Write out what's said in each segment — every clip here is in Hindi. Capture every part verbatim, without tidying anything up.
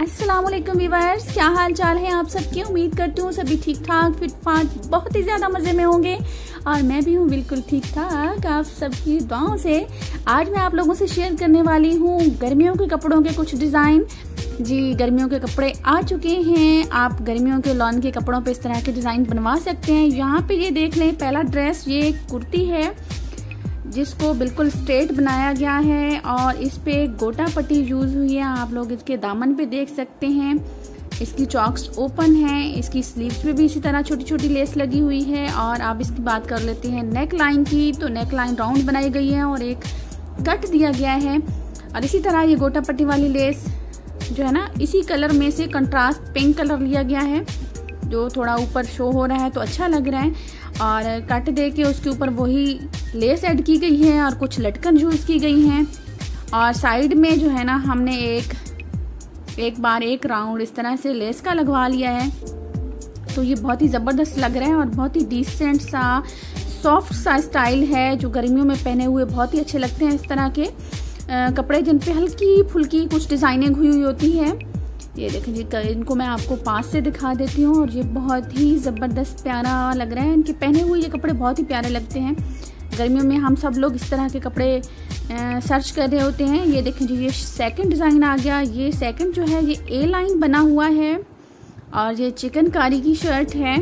अस्सलाम वालेकुम व्यूअर्स, क्या हाल चाल है आप सबकी। उम्मीद करती हूँ सभी ठीक ठाक फिट फाट बहुत ही ज़्यादा मज़े में होंगे और मैं भी हूँ बिल्कुल ठीक ठाक आप सबकी दुआओं से। आज मैं आप लोगों से शेयर करने वाली हूँ गर्मियों के कपड़ों के कुछ डिज़ाइन। जी, गर्मियों के कपड़े आ चुके हैं। आप गर्मियों के लॉन के कपड़ों पे इस तरह के डिज़ाइन बनवा सकते हैं। यहाँ पे ये देख लें, पहला ड्रेस ये कुर्ती है जिसको बिल्कुल स्ट्रेट बनाया गया है और इस पे गोटा पट्टी यूज हुई है। आप लोग इसके दामन पे देख सकते हैं, इसकी चॉक्स ओपन है। इसकी स्लीव्स पे भी इसी तरह छोटी छोटी लेस लगी हुई है। और आप इसकी बात कर लेते हैं नेक लाइन की, तो नेक लाइन राउंड बनाई गई है और एक कट दिया गया है। और इसी तरह ये गोटा पट्टी वाली लेस जो है ना, इसी कलर में से कंट्रास्ट पिंक कलर लिया गया है जो थोड़ा ऊपर शो हो रहा है तो अच्छा लग रहा है। और कट दे के उसके ऊपर वही लेस ऐड की गई है और कुछ लटकन यूज की गई हैं। और साइड में जो है ना, हमने एक एक बार एक राउंड इस तरह से लेस का लगवा लिया है। तो ये बहुत ही ज़बरदस्त लग रहा है और बहुत ही डिसेंट सा सॉफ्ट सा स्टाइल है जो गर्मियों में पहने हुए बहुत ही अच्छे लगते हैं। इस तरह के आ, कपड़े जिन पे हल्की फुल्की कुछ डिज़ाइनिंग हुई हुई होती है। ये देखें जी, इनको मैं आपको पास से दिखा देती हूँ और ये बहुत ही ज़बरदस्त प्यारा लग रहा है। इनके पहने हुए ये कपड़े बहुत ही प्यारे लगते हैं। गर्मियों में हम सब लोग इस तरह के कपड़े आ, सर्च कर रहे होते हैं। ये देखें जी, ये सेकंड डिज़ाइन आ गया। ये सेकंड जो है ये ए लाइन बना हुआ है और ये चिकनकारी की शर्ट है।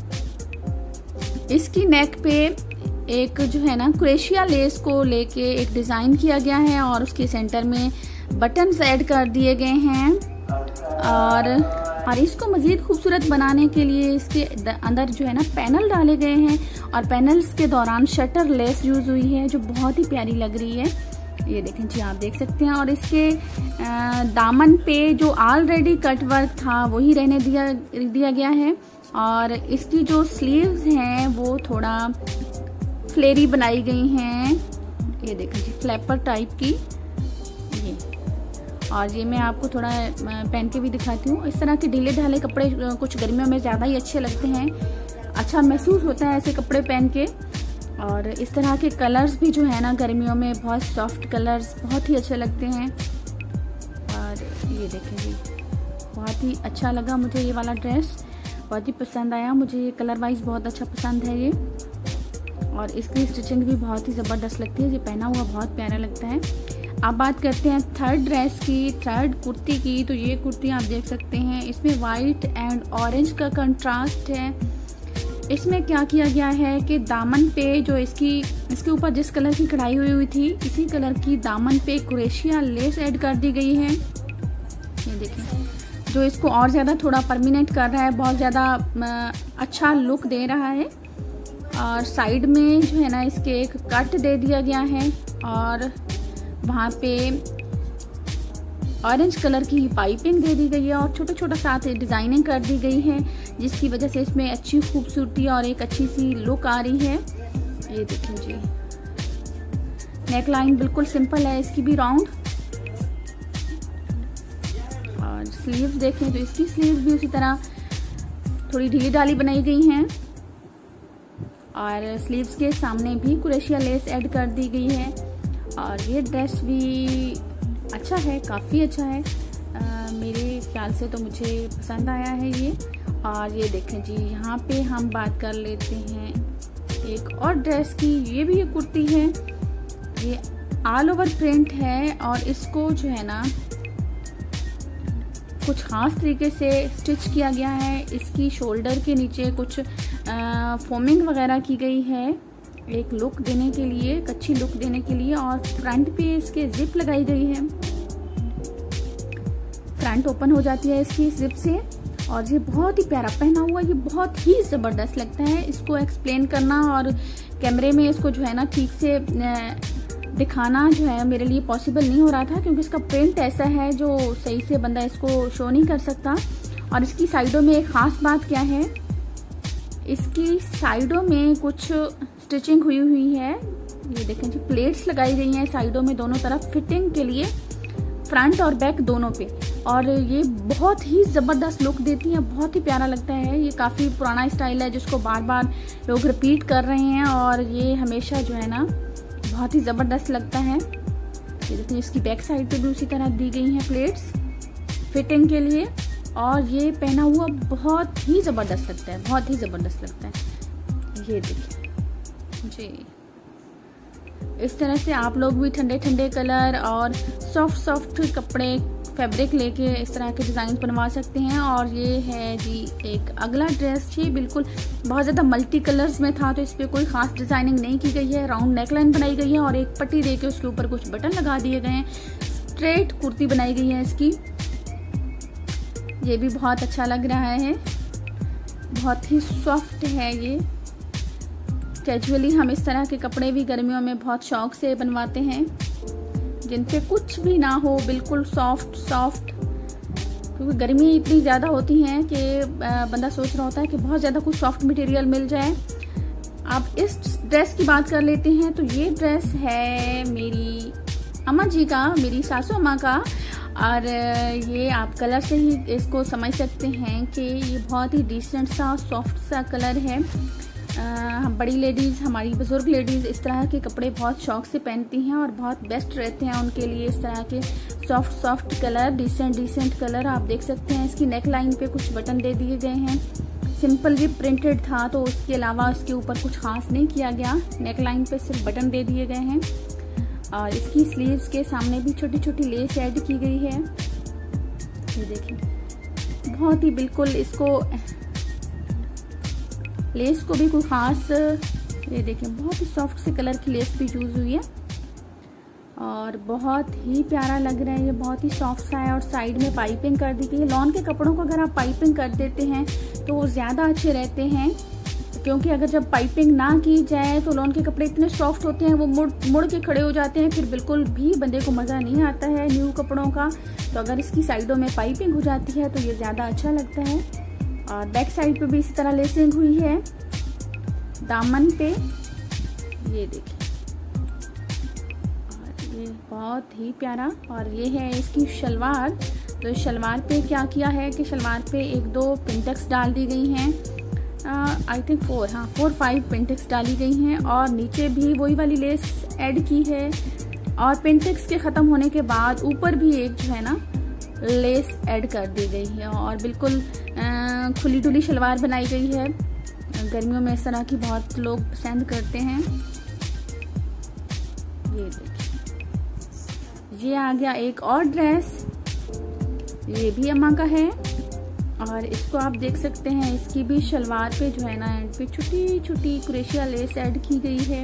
इसकी नेक पे एक जो है ना क्रोशिया लेस को लेके एक डिज़ाइन किया गया है और उसके सेंटर में बटन्स ऐड कर दिए गए हैं। और और इसको मज़ीद खूबसूरत बनाने के लिए इसके अंदर जो है ना पैनल डाले गए हैं और पैनल्स के दौरान शटर लेस यूज़ हुई है जो बहुत ही प्यारी लग रही है। ये देखें जी, आप देख सकते हैं। और इसके दामन पे जो ऑलरेडी कट वर्क था वही रहने दिया दिया गया है। और इसकी जो स्लीव्स हैं वो थोड़ा फ्लेरी बनाई गई हैं। ये देखें जी, फ्लैपर टाइप की। ये और ये मैं आपको थोड़ा पहन के भी दिखाती हूँ। इस तरह के ढीले ढाले कपड़े कुछ गर्मियों में ज़्यादा ही अच्छे लगते हैं, अच्छा महसूस होता है ऐसे कपड़े पहन के। और इस तरह के कलर्स भी जो है ना गर्मियों में बहुत सॉफ्ट कलर्स बहुत ही अच्छे लगते हैं। और ये देखें जी, बहुत ही अच्छा लगा मुझे ये वाला ड्रेस, बहुत ही पसंद आया मुझे। ये कलर वाइज बहुत अच्छा पसंद है ये। और इसकी स्टिचिंग भी बहुत ही ज़बरदस्त लगती है। ये पहना हुआ बहुत प्यारा लगता है। अब बात करते हैं थर्ड ड्रेस की, थर्ड कुर्ती की। तो ये कुर्ती आप देख सकते हैं, इसमें वाइट एंड ऑरेंज का कंट्रास्ट है। इसमें क्या किया गया है कि दामन पे जो इसकी इसके ऊपर जिस कलर की कढ़ाई हुई हुई थी इसी कलर की दामन पे क्रोशिया लेस ऐड कर दी गई है। ये देखें, जो इसको और ज़्यादा थोड़ा परमानेंट कर रहा है, बहुत ज़्यादा अच्छा लुक दे रहा है। और साइड में जो है ना इसके एक कट दे दिया गया है और वहाँ पे ऑरेंज कलर की पाइपिंग दे दी गई है और छोटा छोटा साथ डिज़ाइनिंग कर दी गई है जिसकी वजह से इसमें अच्छी खूबसूरती और एक अच्छी सी लुक आ रही है। ये देखें जी, नेक लाइन बिल्कुल सिंपल है, इसकी भी राउंड। और स्लीव्स देखें तो इसकी स्लीव्स भी उसी तरह थोड़ी ढीली ढाली बनाई गई हैं और स्लीव्स के सामने भी क्रोशिया लेस ऐड कर दी गई है। और ये ड्रेस भी अच्छा है, काफ़ी अच्छा है। आ, मेरे ख्याल से तो मुझे पसंद आया है ये। और ये देखें जी, यहाँ पे हम बात कर लेते हैं एक और ड्रेस की। ये भी एक कुर्ती है, ये ऑल ओवर प्रिंट है और इसको जो है ना कुछ ख़ास तरीके से स्टिच किया गया है। इसकी शोल्डर के नीचे कुछ आ, फोमिंग वगैरह की गई है एक लुक देने के लिए, एक अच्छी लुक देने के लिए। और फ्रंट पे इसके जिप लगाई गई है, फ्रंट ओपन हो जाती है इसकी जिप से। और ये बहुत ही प्यारा पहना हुआ, ये बहुत ही ज़बरदस्त लगता है। इसको एक्सप्लेन करना और कैमरे में इसको जो है ना ठीक से दिखाना जो है मेरे लिए पॉसिबल नहीं हो रहा था क्योंकि इसका प्रिंट ऐसा है जो सही से बंदा इसको शो नहीं कर सकता। और इसकी साइडों में एक ख़ास बात क्या है, इसकी साइडों में कुछ स्टिचिंग हुई हुई है। ये देखें जी, प्लेट्स लगाई गई हैं साइडों में दोनों तरफ फिटिंग के लिए, फ्रंट और बैक दोनों पे। और ये बहुत ही ज़बरदस्त लुक देती है, बहुत ही प्यारा लगता है। ये काफ़ी पुराना स्टाइल है जिसको बार बार लोग रिपीट कर रहे हैं और ये हमेशा जो है ना बहुत ही ज़बरदस्त लगता है। ये देखिए, इसकी बैक साइड पे भी उसी तरह दी गई हैं प्लेट्स। फिटिंग के लिए। और ये पहना हुआ बहुत ही ज़बरदस्त लगता है, बहुत ही ज़बरदस्त लगता है। ये देखिए जी, इस तरह से आप लोग भी ठंडे ठंडे कलर और सॉफ्ट सॉफ्ट कपड़े फैब्रिक लेके इस तरह के डिज़ाइन बनवा सकते हैं। और ये है जी एक अगला ड्रेस, ये बिल्कुल बहुत ज़्यादा मल्टी कलर्स में था, तो इस पर कोई ख़ास डिज़ाइनिंग नहीं की गई है। राउंड नेकलाइन बनाई गई है और एक पट्टी देके उसके ऊपर कुछ बटन लगा दिए गए हैं। स्ट्रेट कुर्ती बनाई गई है इसकी, ये भी बहुत अच्छा लग रहा है, बहुत ही सॉफ्ट है ये। कैजुअली हम इस तरह के कपड़े भी गर्मियों में बहुत शौक से बनवाते हैं, जिन पे कुछ भी ना हो, बिल्कुल सॉफ्ट सॉफ्ट, क्योंकि गर्मी इतनी ज़्यादा होती है कि बंदा सोच रहा होता है कि बहुत ज़्यादा कुछ सॉफ्ट मटेरियल मिल जाए। आप इस ड्रेस की बात कर लेते हैं, तो ये ड्रेस है मेरी अम्मा जी का, मेरी सासू अम्मा का। और ये आप कलर से ही इसको समझ सकते हैं कि ये बहुत ही डिसेंट सा सॉफ्ट सा कलर है। हम बड़ी लेडीज़, हमारी बुजुर्ग लेडीज़ इस तरह के कपड़े बहुत शौक से पहनती हैं और बहुत बेस्ट रहते हैं उनके लिए। इस तरह के soft soft colour, decent decent colour आप देख सकते हैं। इसकी नेक लाइन पे कुछ बटन दे दिए गए हैं, सिंपल भी प्रिंटेड था, तो उसके अलावा इसके ऊपर कुछ खास नहीं किया गया। नेक लाइन पे सिर्फ बटन दे दिए गए हैं और इसकी स्लीव्स के सामने भी छोटी छोटी लेस ऐड की गई है। ये देखिए, बहुत ही बिल्कुल इसको लेस को भी कोई ख़ास, ये देखिए बहुत ही सॉफ्ट से कलर की लेस भी यूज़ हुई है और बहुत ही प्यारा लग रहा है। ये बहुत ही सॉफ्ट सा है और साइड में पाइपिंग कर दी गई है। लॉन के कपड़ों को अगर आप पाइपिंग कर देते हैं तो वो ज़्यादा अच्छे रहते हैं, क्योंकि अगर जब पाइपिंग ना की जाए तो लॉन के कपड़े इतने सॉफ्ट होते हैं, वो मुड़ मुड़ के खड़े हो जाते हैं, फिर बिल्कुल भी बंदे को मज़ा नहीं आता है न्यू कपड़ों का। तो अगर इसकी साइडों में पाइपिंग हो जाती है तो ये ज़्यादा अच्छा लगता है। और बैक साइड पे भी इसी तरह लेसिंग हुई है दामन पे, ये देखिए, और ये बहुत ही प्यारा। और ये है इसकी शलवार, तो शलवार पे क्या किया है कि शलवार पे एक दो पिंटेक्स डाल दी गई हैं, आई थिंक फोर, हाँ फोर फाइव पिंटेक्स डाली गई हैं और नीचे भी वही वाली लेस ऐड की है। और पिंटेक्स के ख़त्म होने के बाद ऊपर भी एक जो है ना लेस ऐड कर दी गई है और बिल्कुल खुली डुली शलवार बनाई गई है। गर्मियों में इस तरह की बहुत लोग पसंद करते हैं। ये देखिए, ये आ गया एक और ड्रेस, ये भी अम्मा का है और इसको आप देख सकते हैं, इसकी भी शलवार पे जो है ना एंड पे छोटी छोटी क्रोशिया लेस ऐड की गई है।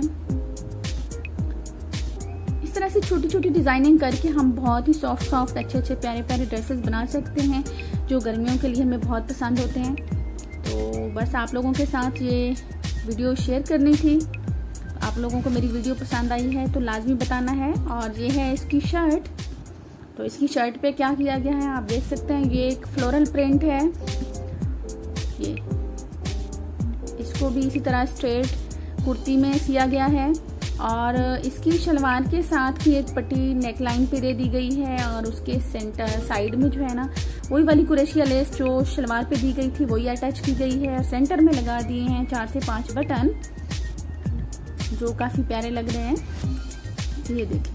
इस तरह से छोटी छोटी डिजाइनिंग करके हम बहुत ही सॉफ्ट सॉफ्ट अच्छे अच्छे प्यारे प्यारे ड्रेसेस बना सकते हैं, जो गर्मियों के लिए हमें बहुत पसंद होते हैं। तो बस आप लोगों के साथ ये वीडियो शेयर करनी थी। आप लोगों को मेरी वीडियो पसंद आई है तो लाजमी बताना है। और ये है इसकी शर्ट, तो इसकी शर्ट पे क्या किया गया है आप देख सकते हैं, ये एक फ्लोरल प्रिंट है। ये इसको भी इसी तरह स्ट्रेट कुर्ती में सिया गया है और इसकी शलवार के साथ की एक पट्टी नेक लाइन पे दे दी गई है और उसके सेंटर साइड में जो है ना वही वाली कुरेशिया लेस जो शलवार पे दी गई थी वही अटैच की गई है और सेंटर में लगा दिए हैं चार से पांच बटन, जो काफ़ी प्यारे लग रहे हैं। ये देखिए,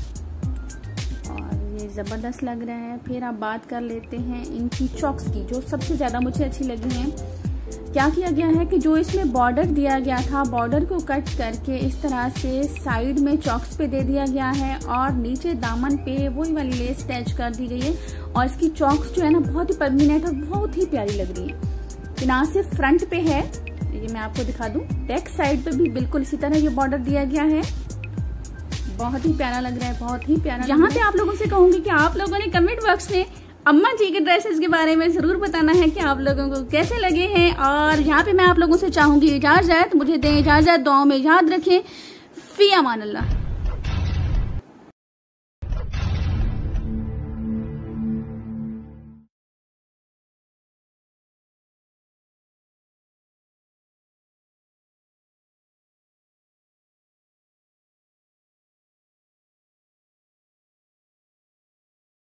और ये ज़बरदस्त लग रहा है। फिर आप बात कर लेते हैं इनकी चॉक्स की, जो सबसे ज़्यादा मुझे अच्छी लगी हैं। क्या किया गया है कि जो इसमें बॉर्डर दिया गया था, बॉर्डर को कट करके इस तरह से साइड में चॉक्स पे दे दिया गया है और नीचे दामन पे वही वाली लेस अटैच कर दी गई है। और इसकी चॉक्स जो है ना बहुत ही परमानेंट और बहुत ही प्यारी लग रही है। ना सिर्फ फ्रंट पे है, ये मैं आपको दिखा दूं, बैक साइड पे भी बिल्कुल इसी तरह ये बॉर्डर दिया गया है। बहुत ही प्यारा लग रहा है, बहुत ही प्यारा। यहाँ पे आप लोगों से कहूंगी कि आप लोगों ने कमेंट बॉक्स में अम्मा जी के ड्रेसेस के बारे में जरूर बताना है कि आप लोगों को कैसे लगे हैं। और यहाँ पे मैं आप लोगों से चाहूंगी इजाजत, मुझे दें इजाजत, दुआओं में याद रखें। फी अमान अल्लाह।